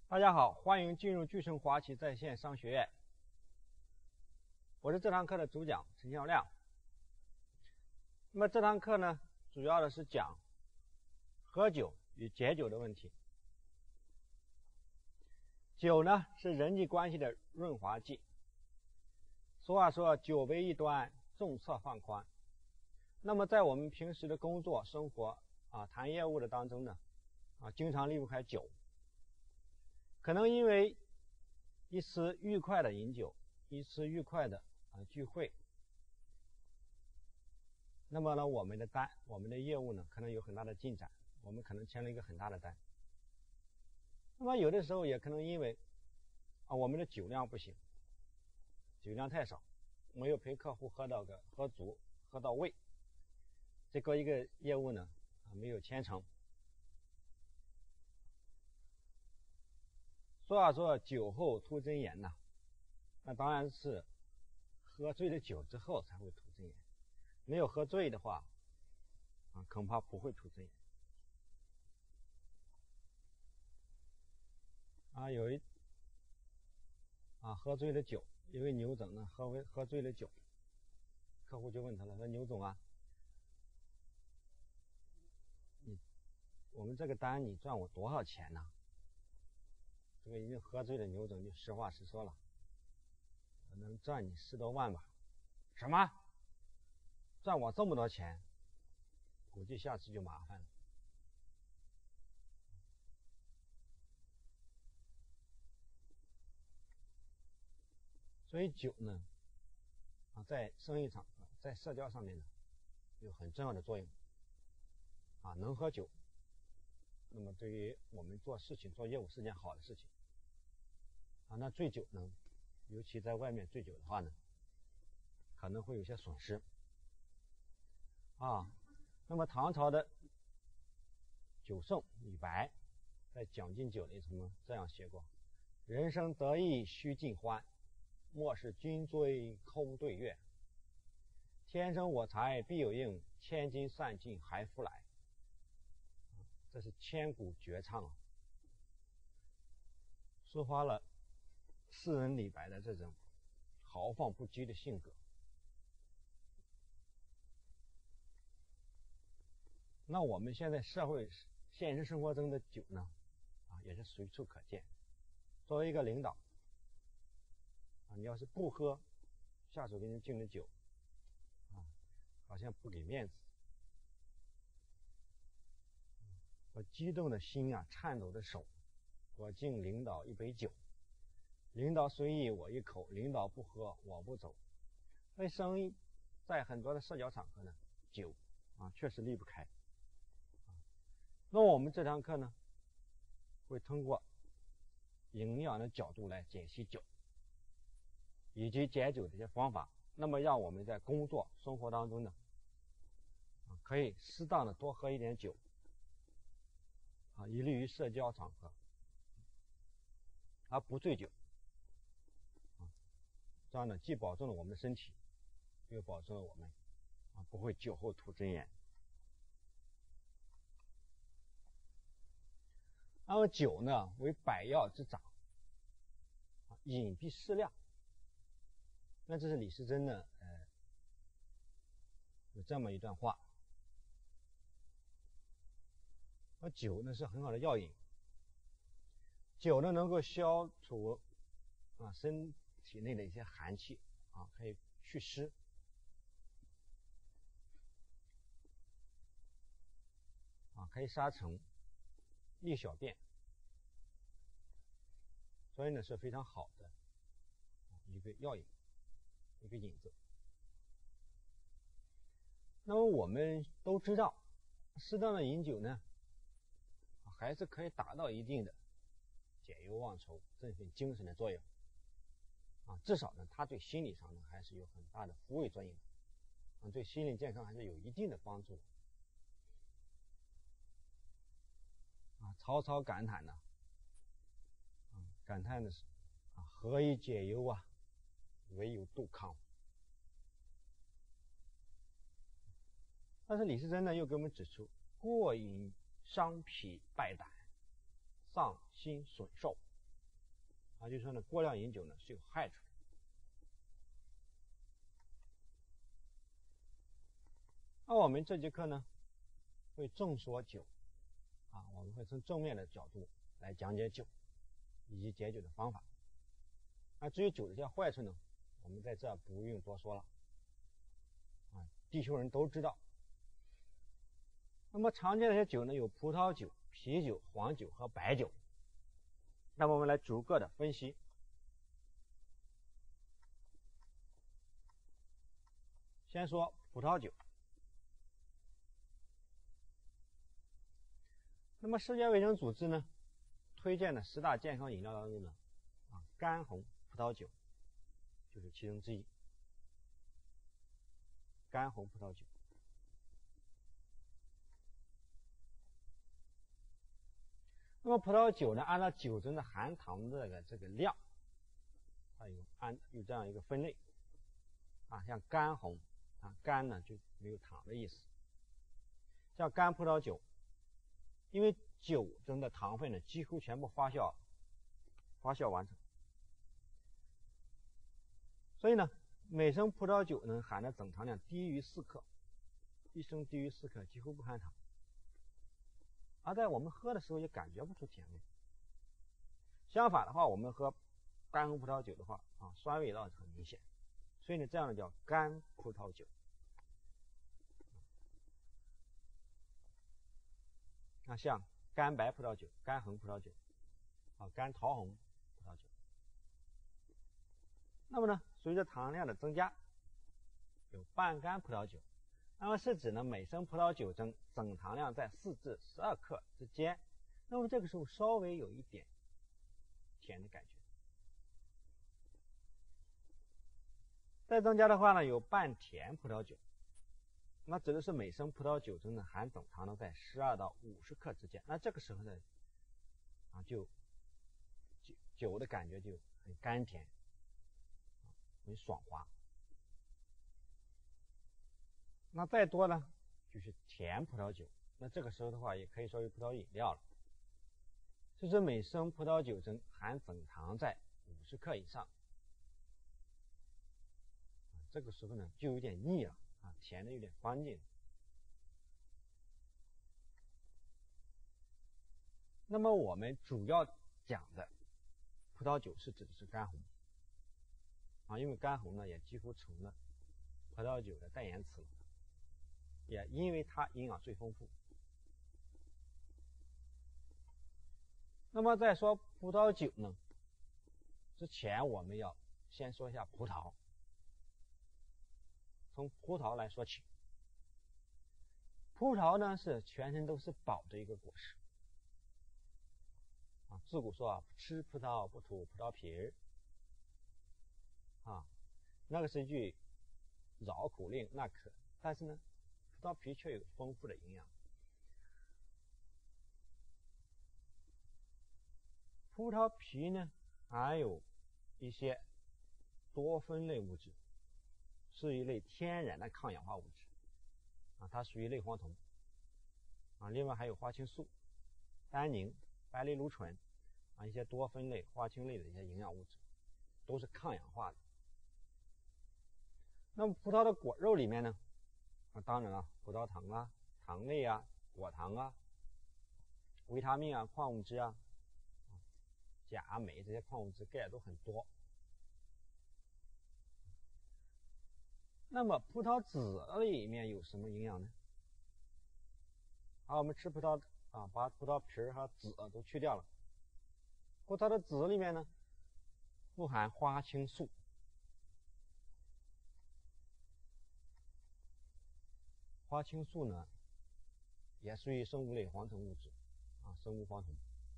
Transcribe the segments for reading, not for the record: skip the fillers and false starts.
大家好，欢迎进入聚成华企在线商学院。我是这堂课的主讲陈孝亮。那么这堂课呢，主要的是讲喝酒与解酒的问题。酒呢是人际关系的润滑剂。俗话说酒杯一端，众侧放宽。那么在我们平时的工作生活谈业务的当中呢，经常离不开酒。可能因为一次愉快的饮酒，一次愉快的聚会，那么呢我们的业务呢可能有很大的进展，我们可能签了一个很大的单。那么有的时候也可能因为我们的酒量不行，酒量太少，没有陪客户喝足喝到位，这个一个业务呢没有签成。说酒后吐真言呐，那当然是喝醉了酒之后才会吐真言，没有喝醉的话恐怕不会吐真言。喝醉了酒，一位牛总呢喝醉了酒，客户就问他了，说牛总我们这个单你赚我多少钱呢？这个已经喝醉的牛总就实话实说了，我能赚你10多万吧。什么？赚我这么多钱？估计下次就麻烦了。所以酒呢在生意场合，在社交上面呢有很重要的作用能喝酒，那么对于我们做事情做业务是件好的事情那醉酒呢，尤其在外面醉酒的话呢，可能会有些损失那么唐朝的酒圣李白在讲敬酒里这样写过：人生得意须尽欢，莫使君醉空对月。天生我材必有用，千金散尽还复来。这是千古绝唱抒发了诗人李白的这种豪放不羁的性格。那我们现在现实生活中的酒呢也是随处可见。作为一个领导你要是不喝下属给你敬的酒好像不给面子。我激动的心颤抖的手，我敬领导一杯酒，领导随意我一口，领导不喝我不走。所以生意在很多的社交场合呢，酒确实离不开。那我们这堂课呢，会通过营养的角度来解析酒，以及解酒的一些方法，那么让我们在工作生活当中呢可以适当的多喝一点酒以利于社交场合，而不醉酒这样呢既保证了我们的身体，又保证了我们不会酒后吐真言。那么酒呢为百药之长，饮必适量。那这是李时珍呢有这么一段话，酒呢是很好的药引，酒呢能够消除身体内的一些寒气可以祛湿可以杀虫利小便，所以呢是非常好的一个药引，一个引子。那么我们都知道适当的饮酒呢还是可以达到一定的解忧忘愁振奋精神的作用至少呢它对心理上呢还是有很大的抚慰作用对心理健康还是有一定的帮助曹操感叹呢的是何以解忧唯有杜康。但是李时珍呢又给我们指出，过饮伤脾败胆，丧心损寿， 就是说呢，过量饮酒呢是有害处的。那我们这节课呢会正说酒我们会从正面的角度来讲解酒以及解酒的方法。至于酒的一些坏处呢，我们在这不用多说了地球人都知道。那么常见的一些酒呢，有葡萄酒、啤酒、黄酒和白酒。那么我们来逐个的分析。先说葡萄酒。那么世界卫生组织呢推荐的10大健康饮料当中呢干红葡萄酒就是其中之一。干红葡萄酒。那么葡萄酒呢，按照酒中的含糖的这个量，它有这样一个分类像干红干呢就没有糖的意思。像干葡萄酒，因为酒中的糖分呢几乎全部发酵完成，所以呢每升葡萄酒呢含的总糖量低于4克，1升低于4克，几乎不含糖。而在我们喝的时候也感觉不出甜味。相反的话，我们喝干红葡萄酒的话酸味倒是很明显。所以呢这样的叫干葡萄酒。像干白葡萄酒、干红葡萄酒干桃红葡萄酒。那么呢随着糖量的增加，有半干葡萄酒。那么是指呢每升葡萄酒中总糖量在4至12克之间，那么这个时候稍微有一点甜的感觉。再增加的话呢，有半甜葡萄酒，那指的是每升葡萄酒中呢含总糖呢在12到50克之间，那这个时候呢就酒的感觉就很甘甜，很爽滑。那再多呢就是甜葡萄酒，那这个时候的话也可以说为葡萄饮料了，就是每升葡萄酒中含总糖在50克以上，这个时候呢就有点腻了甜的有点关键。那么我们主要讲的葡萄酒是指的是干红因为干红呢也几乎成了葡萄酒的代言词了，也因为它营养最丰富。那么在说葡萄酒呢之前，我们要先说一下葡萄，从葡萄来说起。葡萄呢是全身都是宝的一个果实自古说吃葡萄不吐葡萄皮儿那个是一句绕口令，那可但是呢葡萄皮却有丰富的营养。葡萄皮呢含有一些多酚类物质，是一类天然的抗氧化物质它属于类黄酮另外还有花青素、单宁、白藜芦醇一些多酚类、花青类的一些营养物质，都是抗氧化的。那么葡萄的果肉里面呢当然了，葡萄糖糖类果糖维他命矿物质钾、镁这些矿物质、钙都很多。那么葡萄籽里面有什么营养呢？我们吃葡萄把葡萄皮和籽都去掉了。葡萄的籽里面呢富含花青素。花青素呢也属于生物类黄酮物质生物黄酮。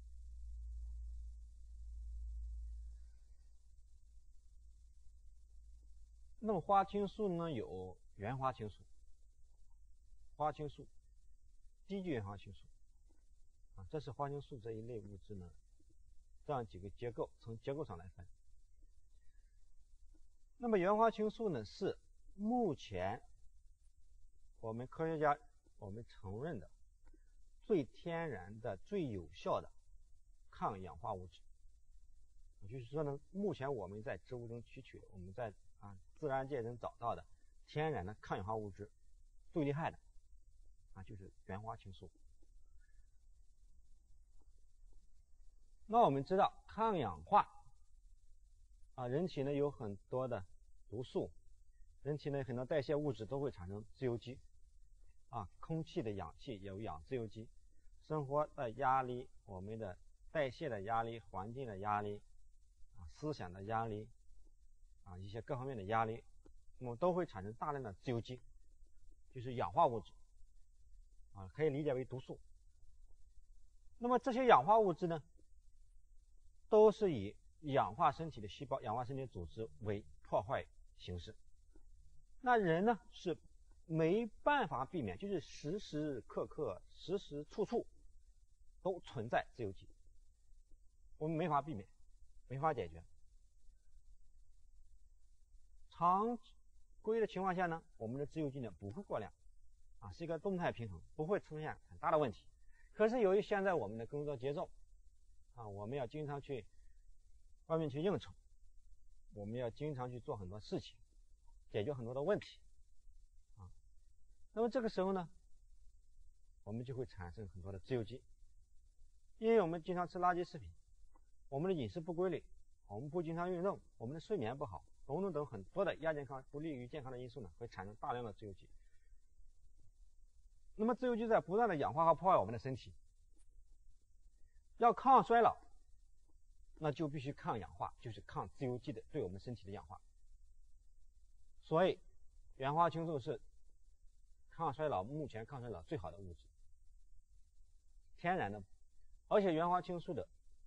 那么花青素呢有原花青素、花青素、低聚原花青素这是花青素这一类物质呢这样几个结构，从结构上来分。那么原花青素呢是目前我们科学家承认的最天然的、最有效的抗氧化物质就是说呢，目前我们在植物中提取的，我们在自然界中找到的天然的抗氧化物质最厉害的就是原花青素。那我们知道抗氧化人体呢有很多的毒素，人体呢很多代谢物质都会产生自由基空气的氧气有氧自由基，生活的压力，我们的代谢的压力，环境的压力思想的压力一些各方面的压力，那么都会产生大量的自由基，就是氧化物质可以理解为毒素。那么这些氧化物质呢，都是以氧化身体的细胞、氧化身体的组织为破坏形式。那人呢是没办法避免，就是时时刻刻、时时处处都存在自由基，我们没法避免，没法解决。常规的情况下呢，我们的自由基呢不会过量是一个动态平衡，不会出现很大的问题。可是由于现在我们的工作节奏我们要经常去外面去应酬，我们要经常去做很多事情，解决很多的问题那么这个时候呢，我们就会产生很多的自由基。因为我们经常吃垃圾食品，我们的饮食不规律，我们不经常运动，我们的睡眠不好，等等很多的亚健康、不利于健康的因素呢，会产生大量的自由基。那么自由基在不断的氧化和破坏我们的身体，要抗衰老，那就必须抗氧化，就是抗自由基的对我们身体的氧化。所以原花青素是目前抗衰老最好的物质，天然的，而且原花青素的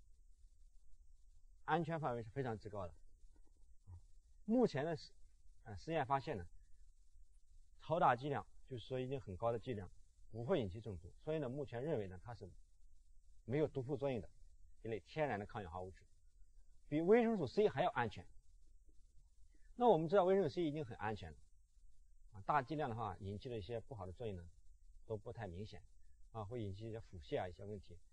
安全范围是非常之高的。目前的实验发现呢，超大剂量，就是说已经很高的剂量不会引起中毒，所以呢，目前认为呢它是没有毒副作用的一类天然的抗氧化物质，比维生素 C 还要安全。那我们知道维生素 C 已经很安全了大剂量的话引起的一些不好的作用呢都不太明显会引起一些腹泻一些问题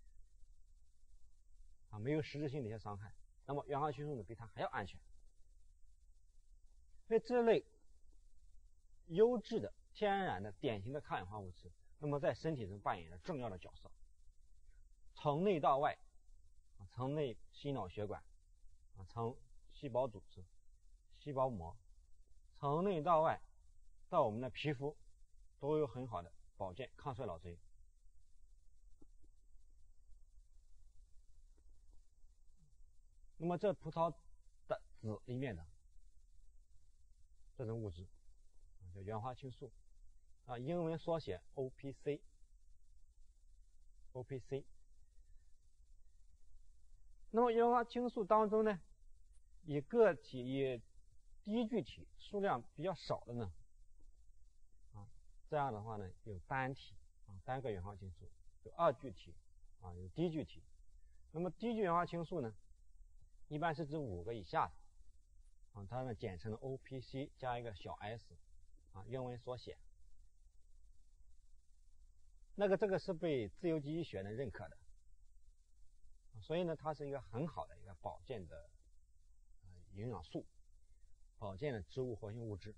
没有实质性的一些伤害。那么原花青素呢比它还要安全，所以这类优质的天然的典型的抗氧化物质，那么在身体中扮演着重要的角色，从内到外从内心脑血管从细胞组织、细胞膜，从内到外到我们的皮肤都有很好的保健抗衰老作用。那么这葡萄的籽里面的这种物质叫原花青素英文缩写 OPC。 那么原花青素当中呢，以低聚体数量比较少的呢这样的话呢有单体单个原花青素，有二聚体有低聚体。那么低聚原花青素呢一般是指5个以下的它呢简称 OPC 加一个小 s 英文缩写。这个是被自由基医学呢认可的，所以呢它是一个很好的一个保健的营养素，保健的植物活性物质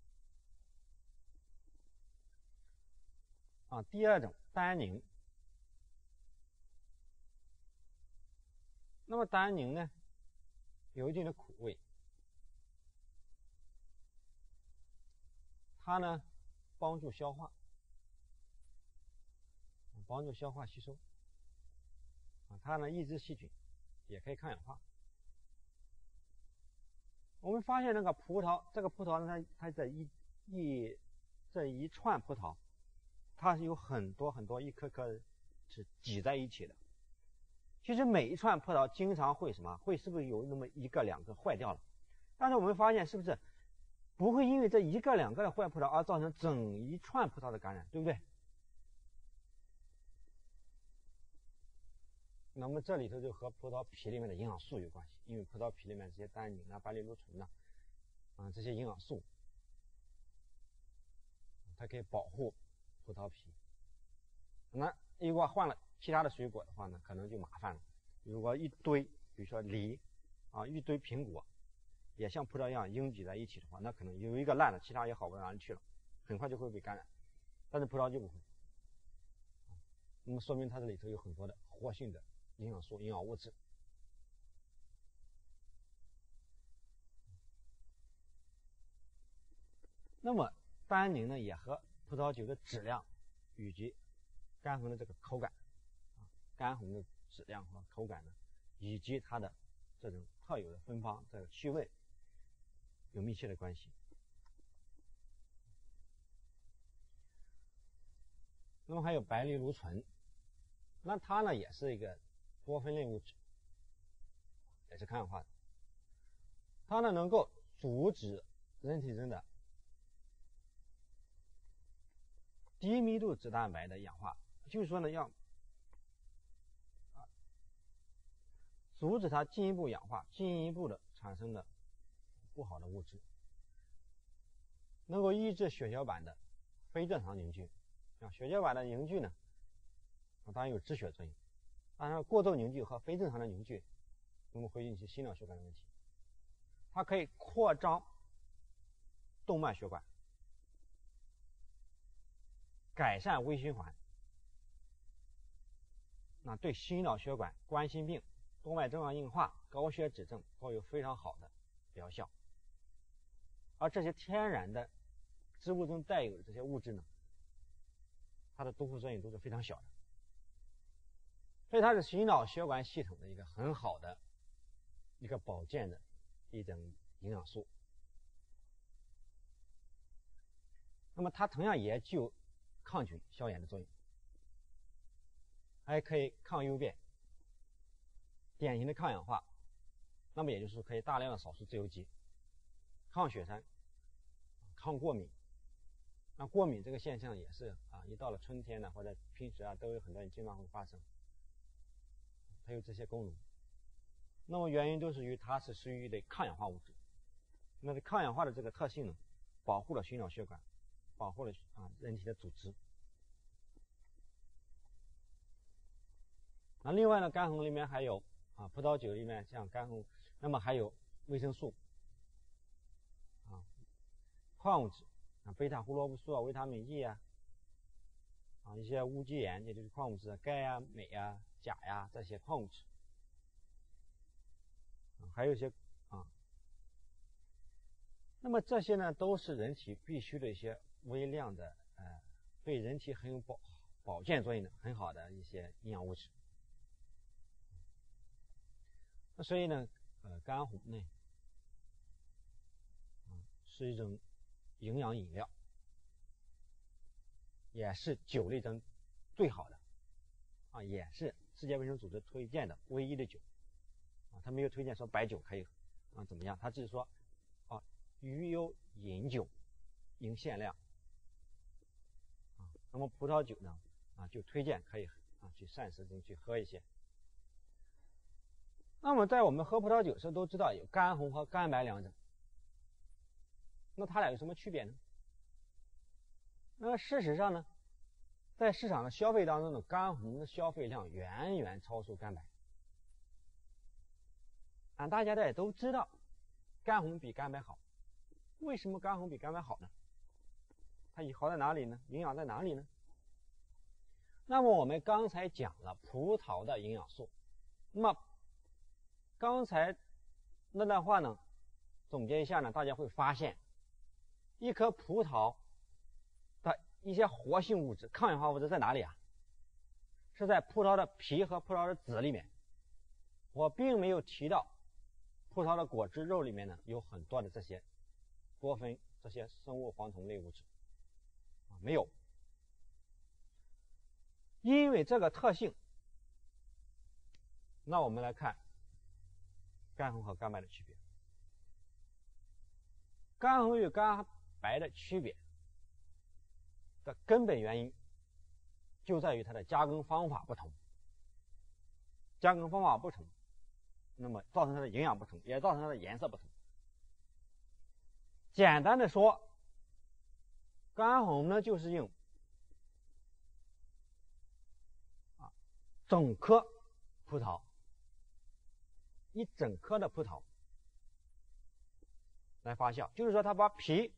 第二种单宁。那么单宁呢有一定的苦味，它呢帮助消化，吸收它呢抑制细菌，也可以抗氧化。我们发现这个葡萄呢它这一串葡萄它是有很多一颗颗是挤在一起的。其实每一串葡萄经常会是不是有那么1个2个坏掉了，但是我们发现是不是不会因为这1个2个的坏葡萄而造成整一串葡萄的感染，对不对？那么这里头就和葡萄皮里面的营养素有关系，因为葡萄皮里面这些单宁白藜芦醇这些营养素它可以保护葡萄皮。那如果换了其他的水果的话呢，可能就麻烦了。如果一堆比如说梨一堆苹果也像葡萄一样拥挤在一起的话，那可能有一个烂了，其他也好不到哪里去了，很快就会被感染。但是葡萄就不会，那么说明它这里头有很多的活性的营养素、营养物质。那么单宁呢，也和葡萄酒的质量以及干红的这个口感，干红的质量和口感呢，以及它的这种特有的芬芳、这个气味有密切的关系。那么还有白藜芦醇，那它呢也是一个多酚类物质，也是抗氧化的。它呢能够阻止人体中的低密度脂蛋白的氧化，就是说呢要阻止它进一步氧化，进一步的产生的不好的物质，能够抑制血小板的非正常凝聚。血小板的凝聚呢，当然有止血作用，当然过度凝聚和非正常的凝聚，那么会引起心脑血管的问题。它可以扩张动脉血管，改善微循环，那对心脑血管、冠心病、动脉粥样硬化、高血脂症都有非常好的疗效。而这些天然的植物中带有的这些物质呢，它的毒副作用都是非常小的，所以它是心脑血管系统的一个很好的一个保健的一种营养素。那么它同样也具有抗菌消炎的作用，还可以抗幽变，典型的抗氧化。那么也就是说可以大量的扫除自由基，抗血栓，抗过敏。那过敏这个现象也是一到了春天呢，或者平时都有很多人经常会发生，它有这些功能。那么原因都是于它是属于一类抗氧化物质。那么抗氧化的这个特性呢，保护了心脑血管，保护了人体的组织。那另外呢，干红里面还有葡萄酒里面像干红，那么还有维生素矿物质贝塔胡萝卜素维他命 E 一些无机盐，也就是矿物质钙镁钾这些矿物质，还有一些那么这些呢都是人体必须的一些微量的对人体很有保健作用的很好的一些营养物质。那所以呢干红呢是一种营养饮料，也是酒类中最好的也是世界卫生组织推荐的唯一的酒他没有推荐说白酒可以怎么样，他只是说鱼有饮酒应限量那么葡萄酒呢就推荐可以去膳食中去喝一些。那么在我们喝葡萄酒时都知道有干红和干白两种，那它俩有什么区别呢？那么事实上呢，在市场的消费当中的干红的消费量远远超出干白大家也都知道干红比干白好。为什么干红比干白好呢？它好在哪里呢？营养在哪里呢？那么我们刚才讲了葡萄的营养素，那么刚才那段话呢总结一下呢，大家会发现一颗葡萄的一些活性物质、抗氧化物质在哪里是在葡萄的皮和葡萄的籽里面。我并没有提到葡萄的果汁、肉里面呢有很多的这些多酚、这些生物黄酮类物质没有。因为这个特性，那我们来看干红和干白的区别。干红与干白的区别的根本原因就在于它的加工方法不同。加工方法不同，那么造成它的营养不同，也造成它的颜色不同。简单的说，干红呢就是用整颗葡萄一整颗的葡萄来发酵，就是说它把皮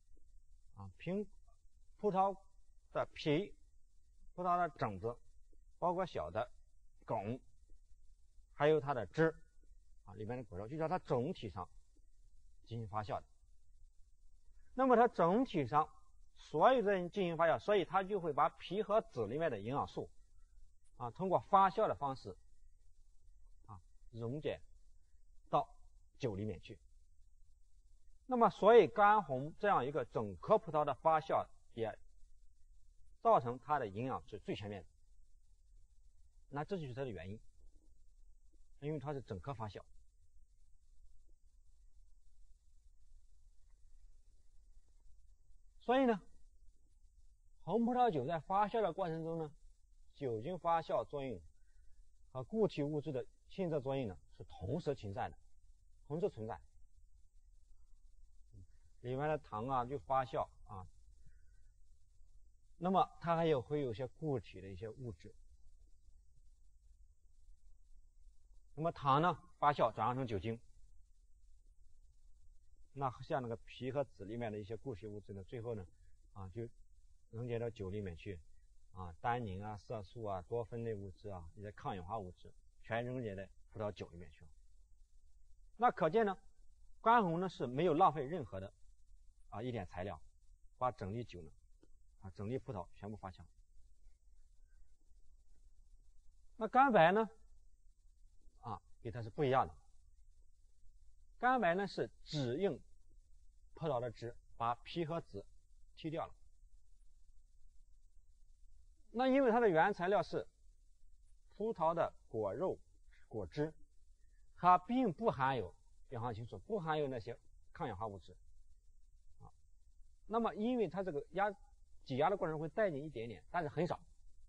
葡萄的皮、葡萄的种子，包括小的梗，还有它的汁里面的果肉，就叫它总体上进行发酵的。那么它整体上所有的进行发酵，所以它就会把皮和籽里面的营养素通过发酵的方式溶解到酒里面去。那么所以干红这样一个整颗葡萄的发酵也造成它的营养是最全面的。那这就是它的原因，因为它是整颗发酵。所以呢，红葡萄酒在发酵的过程中呢，酒精发酵作用和固体物质的性质作用呢是同时存在的，里面的糖就发酵那么它还会有些固体的一些物质。那么糖呢发酵转化成酒精，那像那个皮和籽里面的一些固体物质呢，最后呢就溶解到酒里面去单宁色素多酚类物质一些抗氧化物质全溶解在葡萄酒里面去了。那可见呢，干红呢是没有浪费任何的一点材料，把整粒酒呢整粒葡萄全部发酵。那干白呢跟它是不一样的。干白呢是只用葡萄的汁把皮和籽去掉了。那因为它的原材料是葡萄的果肉、果汁，它并不含有氧化氢素，不含有那些抗氧化物质那么因为它这个挤压的过程会带进一点点，但是很少。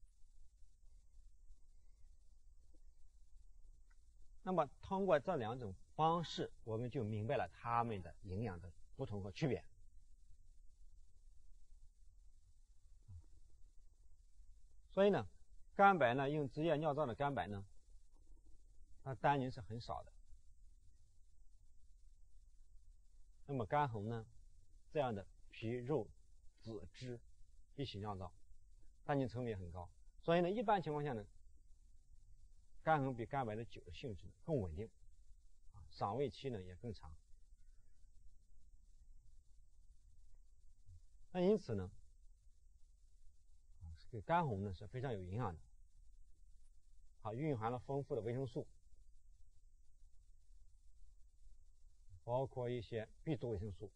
那么通过这两种方式，我们就明白了它们的营养的不同和区别。所以呢，干白呢用直液尿造的干白呢，它单宁是很少的。那么干红呢，这样的皮肉籽汁一起酿造，单宁成分也很高。所以呢，一般情况下呢，干红比干白的酒的性质更稳定赏味期呢也更长。那因此呢，这个干红呢是非常有营养的蕴含了丰富的维生素，包括一些 B 族维生素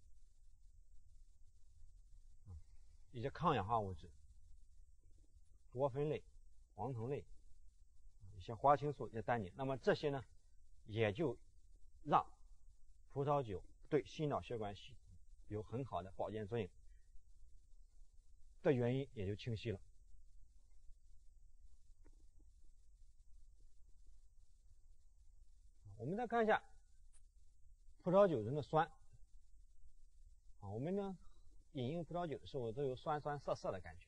一些抗氧化物质、多酚类、黄酮类一些花青素、一些单宁。那么这些呢也就让葡萄酒对心脑血管系统有很好的保健作用的原因也就清晰了。我们再看一下葡萄酒中的酸我们呢饮用葡萄酒的时候都有酸酸涩涩的感觉，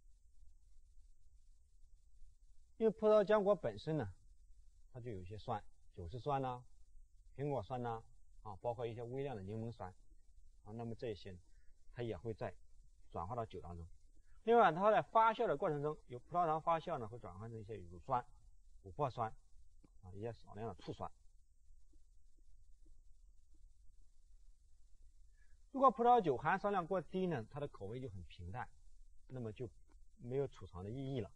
因为葡萄浆果本身呢它就有一些酸，酒石酸苹果酸包括一些微量的柠檬酸那么这些它也会再转化到酒当中。另外它在发酵的过程中，有葡萄糖发酵呢会转换成一些乳酸、琥珀酸一些少量的醋酸。如果葡萄酒含酸量过低呢，它的口味就很平淡，那么就没有储藏的意义了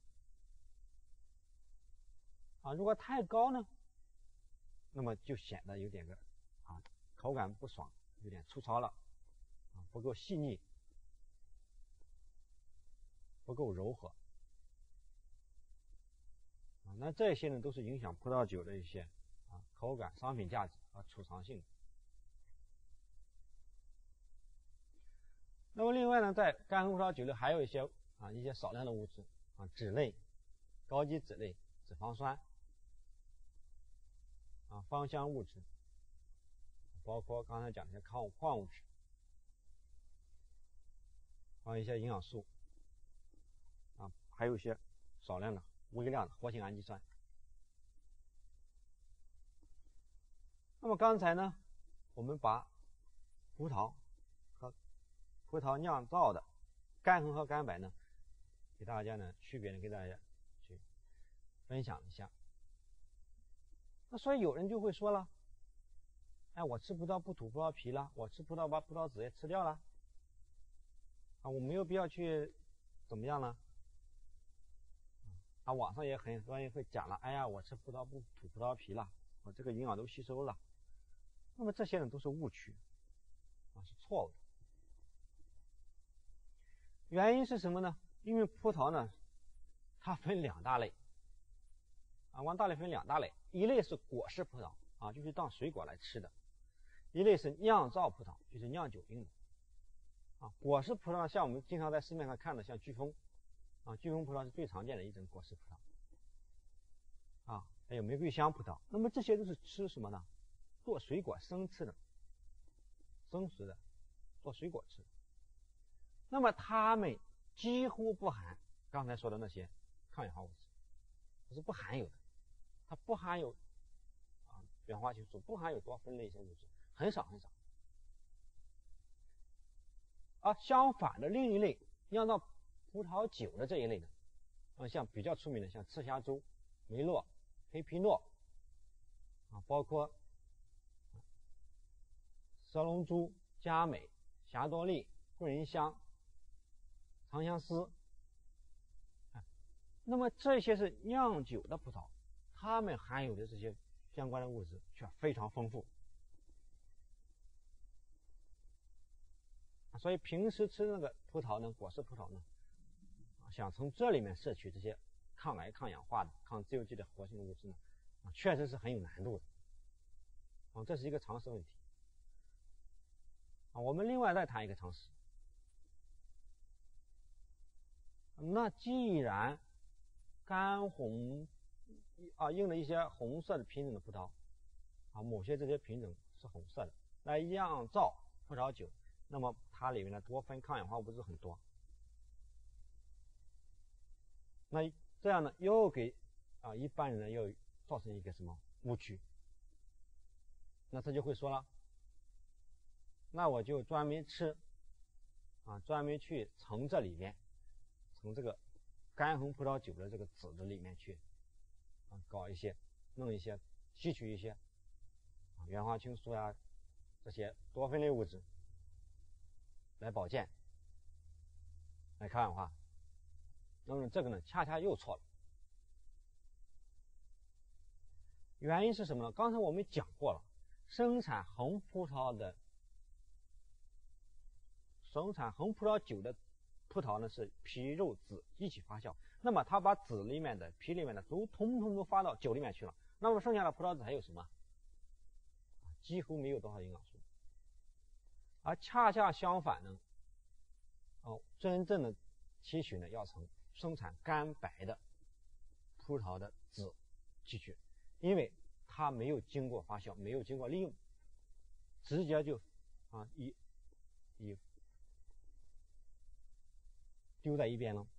如果太高呢，那么就显得有点口感不爽，有点粗糙了不够细腻，不够柔和那这些呢都是影响葡萄酒的一些口感、商品价值和储藏性。那么另外呢，在干红葡萄酒里还有一些少量的物质脂类、高基脂类、脂肪酸芳香物质，包括刚才讲的一些矿物质一些营养素还有一些少量的微量的活性氨基酸。 那么刚才呢，我们把葡萄和葡萄酿造的干红和干白呢，给大家呢区别呢，给大家去分享一下。那所以有人就会说了，哎，我吃葡萄不吐葡萄皮了，我吃葡萄把葡萄籽也吃掉了，啊，我没有必要去怎么样呢？啊，网上也很多人会讲了，哎呀，我吃葡萄不吐葡萄皮了，我这个营养都吸收了。那么这些呢都是误区，啊，是错误的。原因是什么呢？因为葡萄呢，它分两大类，啊，往大类分两大类，一类是果实葡萄，啊，就是当水果来吃的；一类是酿造葡萄，就是酿酒用的。啊，果实葡萄像我们经常在市面上看的，像飓风，啊，飓风葡萄是最常见的一种果实葡萄，啊，还有玫瑰香葡萄。那么这些都是吃什么呢？做水果生吃的，生食的，做水果吃。那么它们几乎不含刚才说的那些抗氧化物质，这是不含有的，它不含有啊原花青素，不含有多酚类一些物质，很少很少。而相反的另一类酿造葡萄酒的这一类呢，像比较出名的像赤霞珠、梅洛、黑皮诺，啊，包括蛇龙珠、佳美、霞多丽、桂仁香、长相思，那么这些是酿酒的葡萄，它们含有的这些相关的物质却非常丰富。所以平时吃那个葡萄呢，果实葡萄呢，想从这里面摄取这些抗癌、抗氧化的、抗自由基的活性物质呢，确实是很有难度的，这是一个常识问题。我们另外再谈一个常识，那既然干红用了一些红色的品种的葡萄，某些这些品种是红色的来酿造葡萄酒，那么它里面的多酚抗氧化物质很多，那这样呢又给一般人呢又造成一个什么误区？那他就会说了，那我就专门吃专门去从这里面，从这个干红葡萄酒的这个籽的里面去搞一些弄一些吸取一些原花青素啊这些多酚类物质来保健来抗氧化。那么这个呢恰恰又错了。原因是什么呢？刚才我们讲过了，生产红葡萄酒的葡萄呢是皮肉籽一起发酵，那么它把籽里面的皮里面的都通通都发到酒里面去了，那么剩下的葡萄籽还有什么？几乎没有多少营养素。而恰恰相反呢，真正的提取呢要从生产干白的葡萄的籽提取，因为它没有经过发酵，没有经过利用，直接就以丢在一边了。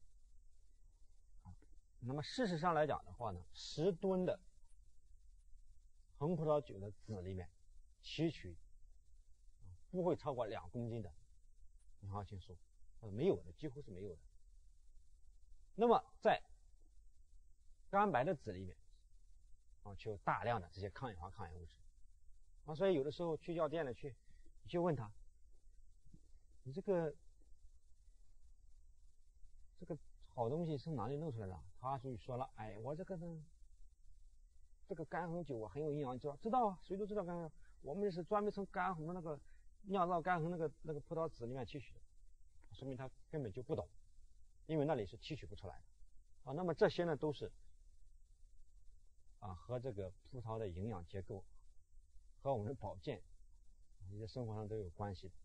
那么事实上来讲的话呢，10吨的红葡萄酒的籽里面提取不会超过2公斤的原花青素，没有的，几乎是没有的。那么在干白的籽里面就有大量的这些抗氧化抗癌物质所以有的时候去药店里你去问他，你这个好东西是哪里弄出来的？他就说了，哎，我这个干红酒很有营养，知道啊，谁都知道干红，我们是专门从干红的那个酿造干红那个葡萄籽里面提取的，说明他根本就不懂，因为那里是提取不出来的那么这些呢都是和这个葡萄的营养结构和我们的保健一些生活上都有关系的。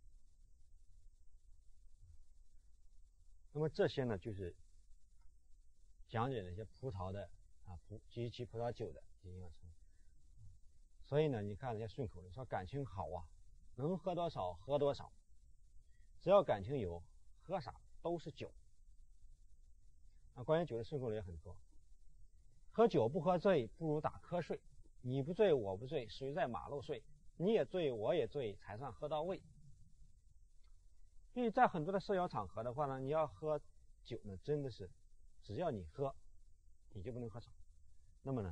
那么这些呢就是讲解了一些葡萄的及其葡萄酒的营养成分。所以呢你看人家顺口的说感情好能喝多少喝多少，只要感情有，喝啥都是酒关于酒的顺口溜也很多，喝酒不喝醉不如打瞌睡你不醉我不醉，谁在马路睡？你也醉我也醉，才算喝到位。因为在很多的社交场合的话呢，你要喝酒呢，真的是只要你喝，你就不能喝少。那么呢，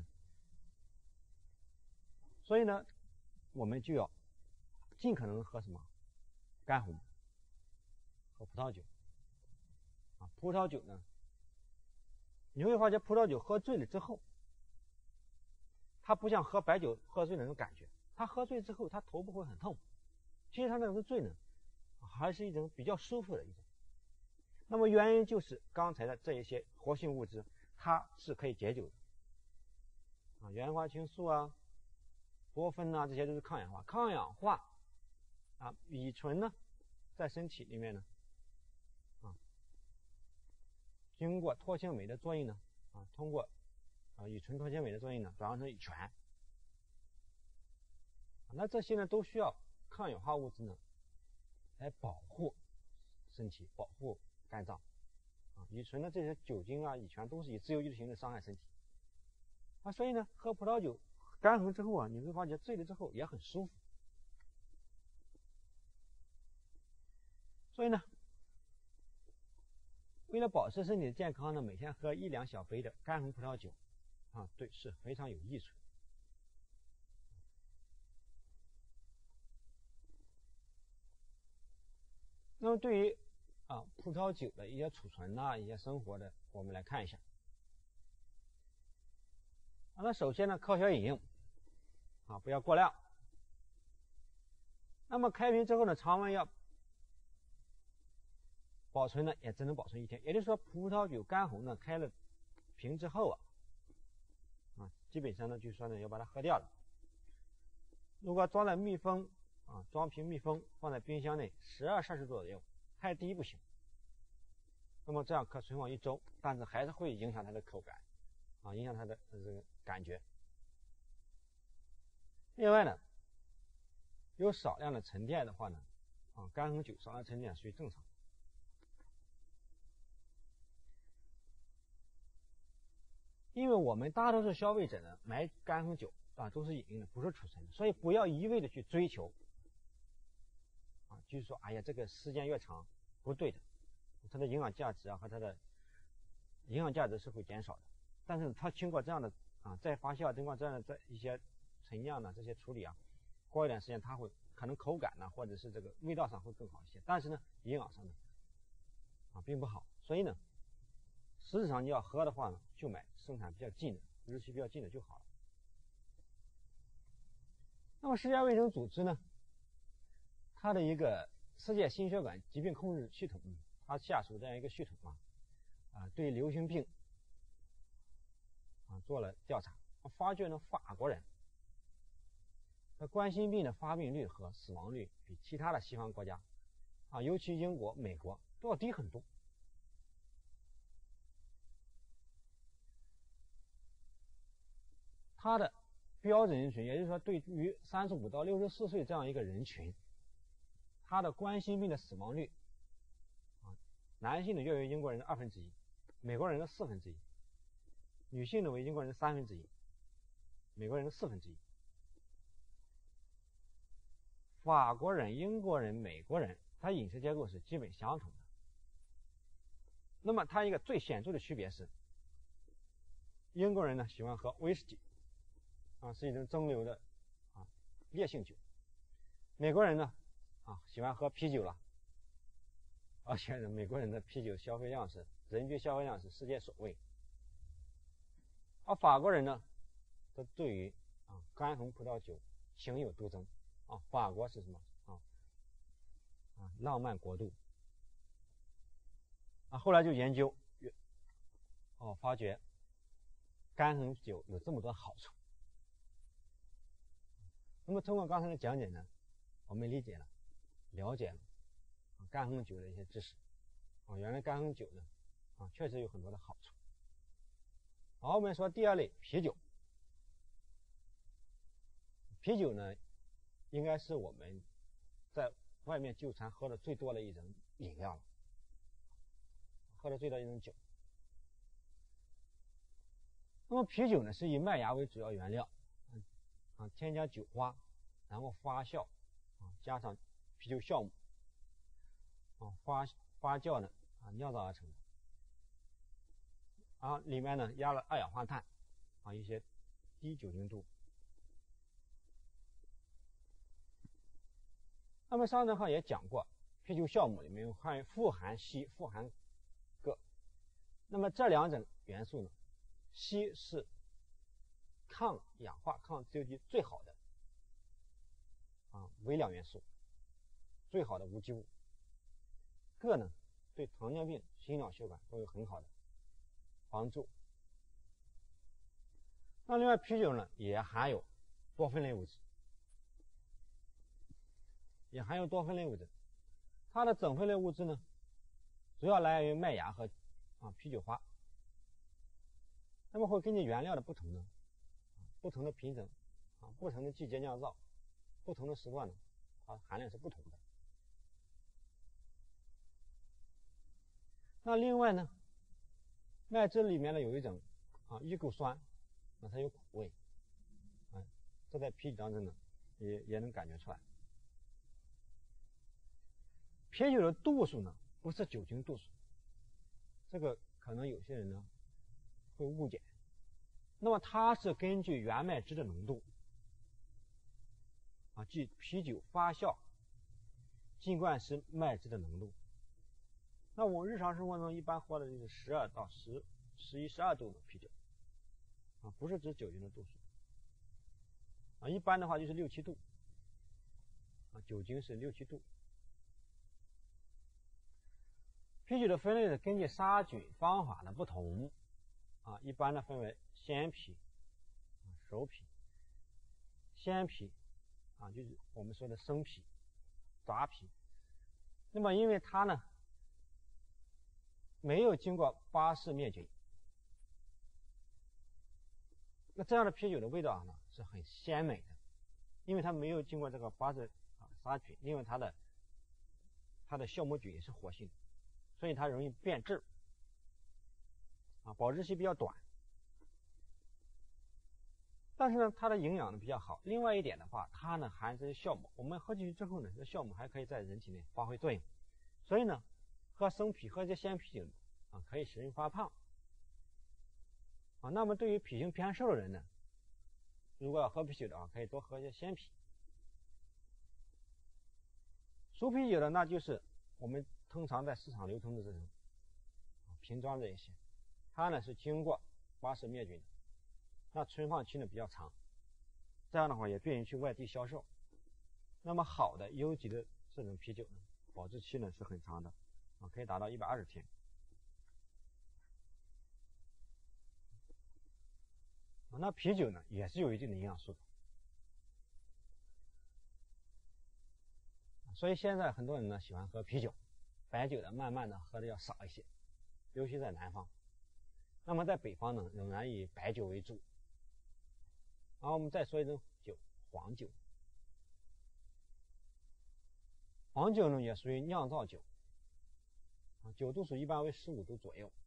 所以呢，我们就要尽可能喝什么干红和葡萄酒啊。葡萄酒呢，你会发现葡萄酒喝醉了之后，它不像喝白酒喝醉的那种感觉，它喝醉之后它头部会很痛，其实它那种醉呢还是一种比较舒服的一种。那么原因就是刚才的这一些活性物质它是可以解酒的啊，原花青素啊、多酚啊，这些都是抗氧化。抗氧化啊，乙醇呢在身体里面呢经过脱氢酶的作用呢通过乙醇脱氢酶的作用呢转化成乙醛。那这些呢都需要抗氧化物质呢来保护身体，保护肝脏乙醇的这些酒精啊、乙醛都是以自由基的形式伤害身体所以呢喝葡萄酒干红之后你会发觉醉了之后也很舒服。所以呢，为了保持身体的健康呢，每天喝1-2小杯的干红葡萄酒对，是非常有益处。那么对于葡萄酒的一些储存一些生活的，我们来看一下。那首先呢，科学饮用不要过量。那么开瓶之后呢，常温要保存呢，也只能保存1天。也就是说，葡萄酒干红呢，开了瓶之后基本上呢，就说呢要把它喝掉了。如果装在密封装瓶密封，放在冰箱内12摄氏度左右，太低不行。那么这样可存放1周，但是还是会影响它的口感影响它的这个感觉。另外呢，有少量的沉淀的话呢干红酒少量沉淀属于正常。因为我们大多数消费者呢买干红酒都是饮用的，不是储存的，所以不要一味的去追求就是说哎呀这个时间越长不对的，它的营养价值和它的营养价值是会减少的。但是它经过这样的再发酵，经过这样的一些陈酿这些处理过一段时间它会可能口感或者是这个味道上会更好一些，但是呢营养上呢并不好。所以呢实质上你要喝的话呢，就买生产比较近的、日期比较近的就好了。那么世界卫生组织呢，它的一个世界心血管疾病控制系统，它下属这样一个系统对流行病做了调查，发觉呢法国人的冠心病的发病率和死亡率比其他的西方国家尤其英国、美国都要低很多。它的标准人群，也就是说对于35到64岁这样一个人群，它的冠心病的死亡率男性的约为英国人的1/2，美国人的1/4，女性的为英国人的1/3，美国人的1/4。法国人、英国人、美国人，他饮食结构是基本相同的。那么它一个最显著的区别是，英国人呢喜欢喝威士忌是一种蒸馏的烈性酒。美国人呢喜欢喝啤酒了，而且呢美国人的啤酒消费量是人均消费量是世界首位。而法国人呢，他对于干红葡萄酒情有独钟法国是什么浪漫国度后来就研究发觉干红酒有这么多好处。那么通过刚才的讲解呢，我们理解了、了解了干红酒的一些知识原来干红酒呢确实有很多的好处。好，我们说第二类啤酒。啤酒呢应该是我们在外面就餐喝的最多的一种饮料了，喝的最多的一种酒。那么啤酒呢是以麦芽为主要原料， 添加酒花，然后发酵加上啤酒酵母发酵呢酿造而成的里面呢压了二氧化碳一些低酒精度。那么上节课也讲过，啤酒酵母里面富含硒、富含铬。那么这两种元素呢，硒是抗氧化、抗自由基最好的微量元素，最好的无机物。铬呢，对糖尿病、心脑血管都有很好的帮助。那另外啤酒呢，也含有多酚类物质，它的整分类物质呢，主要来源于麦芽和啤酒花。那么会根据原料的不同呢，不同的品种不同的季节酿造，不同的时段呢，它含量是不同的。那另外呢，麦汁里面呢有一种异构酸，它有苦味，这在啤酒当中呢也能感觉出来。啤酒的度数呢不是酒精度数，这个可能有些人呢会误解。那么它是根据原麦汁的浓度即啤酒发酵浸灌时麦汁的浓度。那我们日常生活中一般喝的就是12到11、12度的啤酒不是指酒精的度数一般的话就是6、7度酒精是6、7度。啤酒的分类是根据杀菌方法的不同一般的分为鲜啤、熟啤。鲜啤就是我们说的生啤、杂啤。那么因为它呢没有经过巴氏灭菌，那这样的啤酒的味道呢是很鲜美的，因为它没有经过这个巴氏杀菌，因为它的酵母菌也是活性的，所以它容易变质保质期比较短。但是呢它的营养呢比较好。另外一点的话，它呢含这些酵母，我们喝进去之后呢，这酵母还可以在人体内发挥作用，所以呢喝生啤、喝这些鲜啤酒可以使人发胖那么对于体型偏瘦的人呢，如果要喝啤酒的可以多喝一些鲜啤。熟啤酒的那就是我们通常在市场流通的这种瓶装这一些，它呢是经过巴氏灭菌的，那存放期呢比较长，这样的话也便于去外地销售。那么好的优级的这种啤酒呢，保质期呢是很长的可以达到120天。那啤酒呢也是有一定的营养素的，所以现在很多人呢喜欢喝啤酒，白酒的慢慢的喝的要少一些，尤其在南方。那么在北方呢仍然以白酒为主。然后我们再说一种酒，黄酒。黄酒呢也属于酿造酒酒度数一般为15度左右。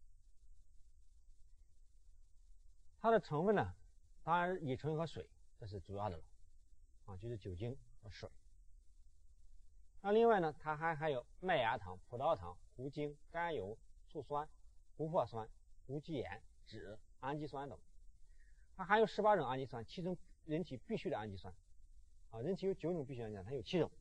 它的成分呢当然乙醇和水，这是主要的了就是酒精和水。那另外呢它还含有麦芽糖、葡萄糖、糊精、甘油、醋酸、琥珀酸、无机盐、酯、氨基酸等。它含有18种氨基酸，7种人体必需的氨基酸人体有9种必需氨基酸，它有7种。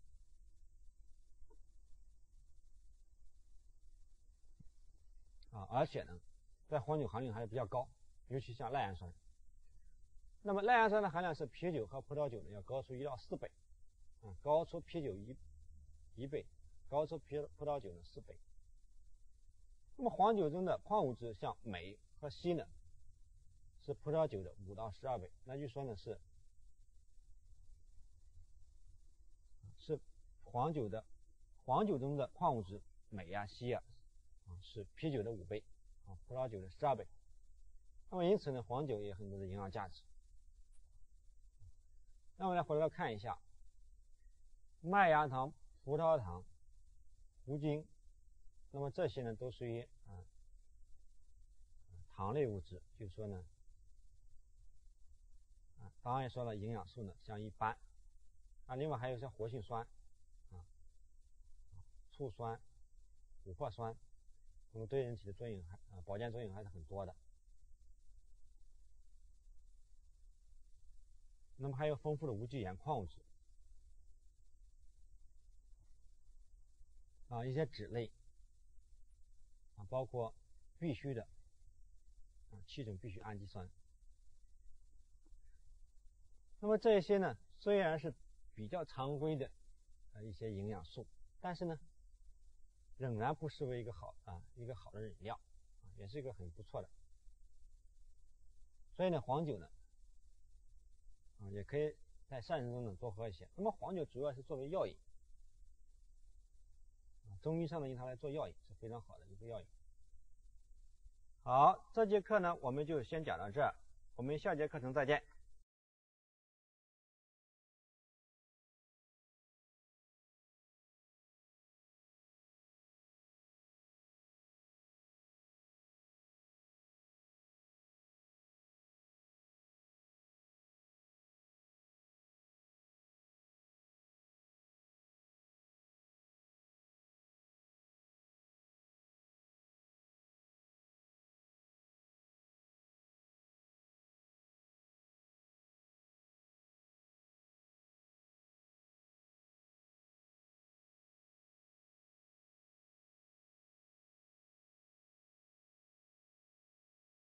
而且呢在黄酒含量还是比较高，尤其像赖氨酸。那么赖氨酸的含量是啤酒和葡萄酒呢要高出1到4倍高出啤酒1倍，高出葡萄酒呢4倍。那么黄酒中的矿物质像镁和硒呢是葡萄酒的5到12倍，那就说呢是黄酒中的矿物质镁啊、硒是啤酒的5倍葡萄酒的12倍。那么因此呢黄酒也有很多的营养价值。那我们来回头看一下麦芽糖、葡萄糖、糊精，那么这些呢都属于糖类物质，就是说呢当然也说了，营养素呢像一般啊，另外还有像活性酸啊、醋酸、琥珀酸，那么对人体的作用保健作用还是很多的。那么还有丰富的无机盐矿物质啊，一些脂类啊，包括必需的7种必需氨基酸。那么这些呢，虽然是比较常规的一些营养素，但是呢，仍然不失为一个好的饮料也是一个很不错的。所以呢，黄酒呢也可以在膳食中呢多喝一些。那么黄酒主要是作为药饮中医上呢用它来做药饮，是非常好的一个药饮。好，这节课呢我们就先讲到这儿，我们下节课程再见。